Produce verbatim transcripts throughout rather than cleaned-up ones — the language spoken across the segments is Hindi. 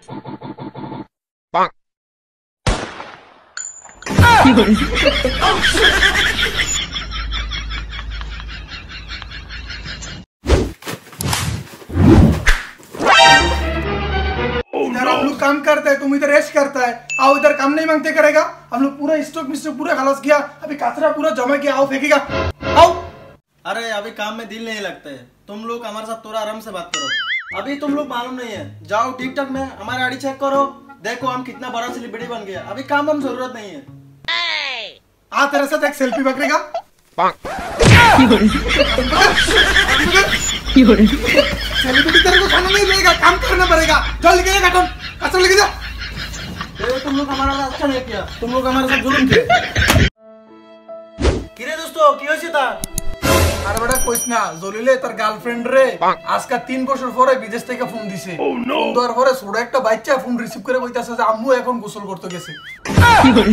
इधर हम लोग काम करते हैं, तुम इधर रेस्ट करता है। आओ इधर काम नहीं मांगते करेगा। हम लोग पूरा स्टॉक मिस्टॉक पूरा खलास किया, अभी कचरा पूरा जमा किया। आओ फेंकेगा, आओ। अरे अभी काम में दिल नहीं लगता है, तुम लोग हमारे साथ थोड़ा आराम से बात करो। अभी तुम लोग मालूम नहीं है, जाओ टिकटॉक में हमारा आईडी चेक करो, देखो हम कितना बड़ा सेलिब्रिटी बन गया। अभी काम हम जरूरत नहीं है। आ तेरे साथ एक सेल्फी पकड़ेगा। सेलिब्रिटी तेरे को खाना नहीं देगा, काम करना पड़ेगा। चल लेके जा कार्टून, कचरा लेके जा। तुम लोग हमारा साथ अच्छा नहीं किया, तुम लोग हमारे साथ जुल्म किया। किरे दोस्तों কি হয়েছে তা? আরে বেটা কইছ না, জলিলে তার গার্লফ্রেন্ড রে আজকে তিন বছর পরে বিদেশ থেকে ফোন দিছে। ফোন দেওয়ার পরে ছোট একটা বাচ্চা ফোন রিসিভ করে কইতাছে যে আম্মু এখন গোসল করতে গেছে। কি করে?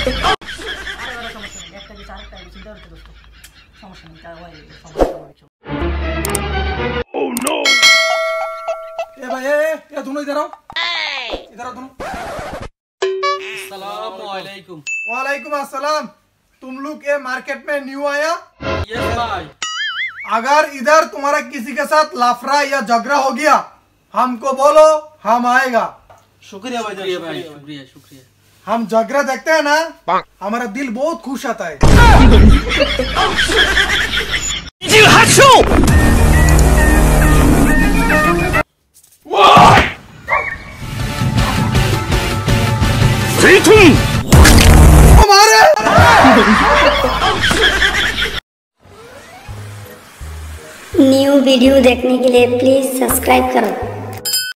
একটা কি চারটা চিন্তা করতে দোস্ত। সমস্যা নেই, তাই হয় সমস্যা। ও নো। এ ভাই এ এ दोनों इधर आओ। इधर आओ दोनों। अस्सलाम वालेकुम। वालेकुम अस्सलाम। तुम लोग ये मार्केट में न्यू आया? यस भाई। अगर इधर तुम्हारा किसी के साथ लाफड़ा या झगड़ा हो गया, हमको बोलो, हम आएगा। शुक्रिया भाई, शुक्रिया भाई, शुक्रिया शुक्रिया। हम झगड़ा देखते हैं ना, हमारा दिल बहुत खुश आता है। न्यू वीडियो देखने के लिए प्लीज सब्सक्राइब करो।